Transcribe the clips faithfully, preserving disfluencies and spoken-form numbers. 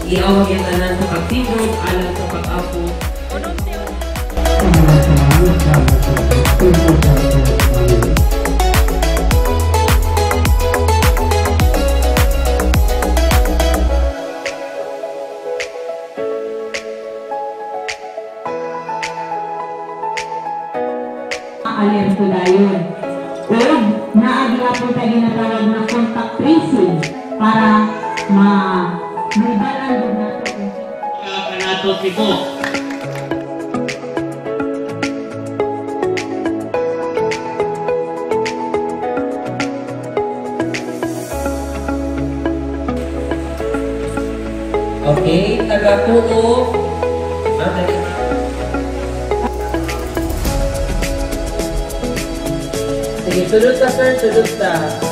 iawag yung tanan sa pagtindog, alam sa pag-apo. Alerto dayon. Ug naagya po tayo ginatawag na contact tracing para ma maibalan din nato. Kanato Cebu. Okay, taga-Puo. Sige, sulod ka sir, sulod ka.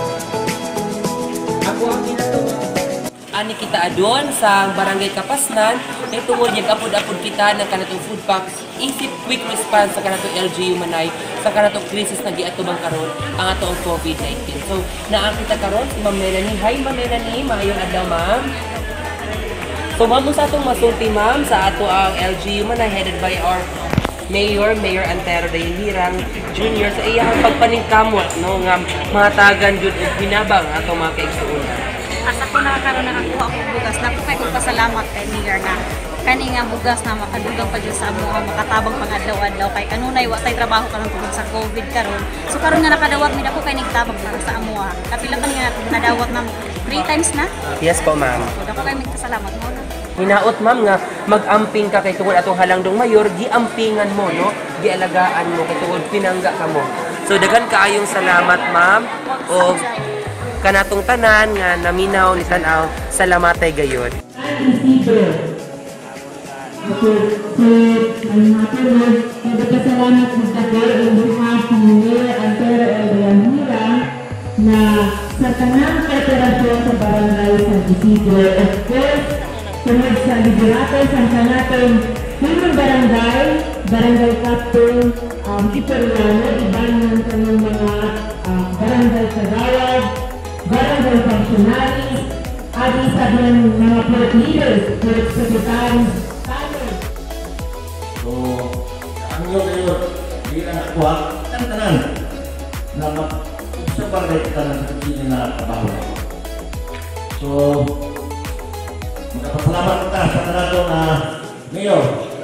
Ako ang ginagawa. Ani kita adon sa Barangay Kapasnan, kay tungod niya apod-apod kita ng kanatong food packs, isip quick response sa kanatong L G U Manay, sa kanatong krisis na giatubang karon ang atong COVID nineteen. So, naang kita karon si Ma'am Melanie. Hi Ma'am Melanie, maayong adlaw ma'am. So, ma'am sa atong masulti ma'am sa ato ang L G U Manay headed by our Mayor, Mayor Antero Dayhirang Junior sa iyang pagpaningkamot no nga mahatagan jud og hinabang ato mga kaigsuonan. Asa ko nakakaroon na ako akong bugas. Napo kay ko pasalamat kay Mayor na kani nga bugas na makadugang pa jud sa amo nga makatabang pang adlaw-adlaw kay kanunay wa tay trabaho karon tungod sa COVID karon. So karon nga nakadawat mi dako kay nigtabang para sa amo. Kapila man nga nadawat na three times na. Yes po ma'am. So dako kay magpasalamat mo na. Hinaot ma'am nga mag-amping ka kay tungod atong halangdong mayor, giampingan mo no, gialagaan mo kay tungod pinangga ka mo. So daghan kaayong salamat ma'am o kanatong tanan nga naminaw ni tan-aw salamatay gayud. Okay, so ang natin nagpasalamat sa taga ang behalf ni Mayor Antero Dayhirang na sa tanang kooperasyon sa barangay San Isidro. Of course, sunod sa liderato sa kanatong Tulong Barangay, Barangay Captain, um, Iperlano, iban ng kanyang mga uh, barangay kagawad, barangay functionaries, adi sa ng mga port leaders, port secretaries, panel. So, ang yun ngayon, hindi na nakuha, tanan na mag-usap barangay kita na sa hindi na trabaho. So, magpapasalamat kita sa kanato na Mayor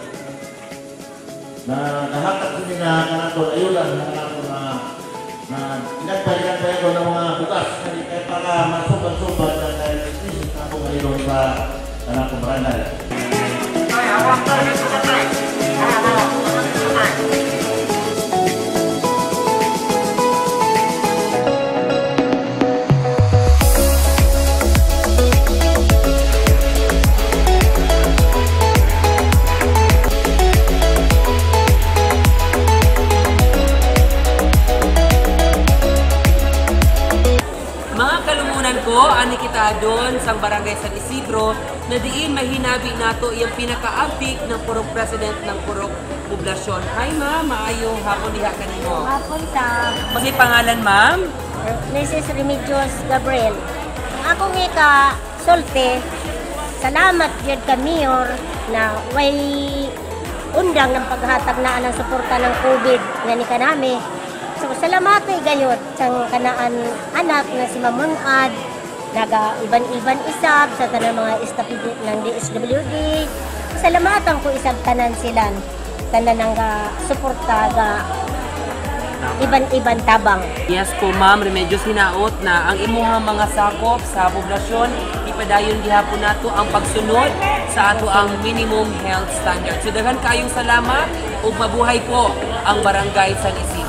na nahatak din na kanato ayulan na kanato na na inagpalikan-palikan ko ng mga bukas kaya para masubad-subad na dahil krisis na ako ngayon sa kanato barangay. Ay, awak tayo sa katay! ko ani kita doon sa Barangay San Isidro na diin mahinabi nato yung pinaka-update ng purok president ng purok poblasyon. Hi ma'am, maayong hapon diha kanimo. Hapon ta. Kasi pangalan ma'am? Missus Remedios Gabriel. Ako nga ka sulti. Salamat gyud ka Mayor na way undang ng paghatag na ng suporta ng COVID nga ni kanami. So salamat kay gayud sang kanaan anak na si Mamon Ad naga iban-iban isab sa tanang mga staff ng D S W D. Salamatan ko isab tanan sila tanan nga suporta ga iban-iban tabang. Yes po ma'am, Remedios hinaot na ang imuhang mga sakop sa poblasyon ipadayon gihapon nato ang pagsunod sa ato ang minimum health standard. So daghan kayong salamat ug mabuhay po ang Barangay San Isidro.